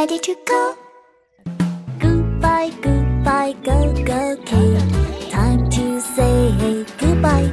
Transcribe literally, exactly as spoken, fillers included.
ready to go. Goodbye, goodbye, go, go, kid. Time to say goodbye.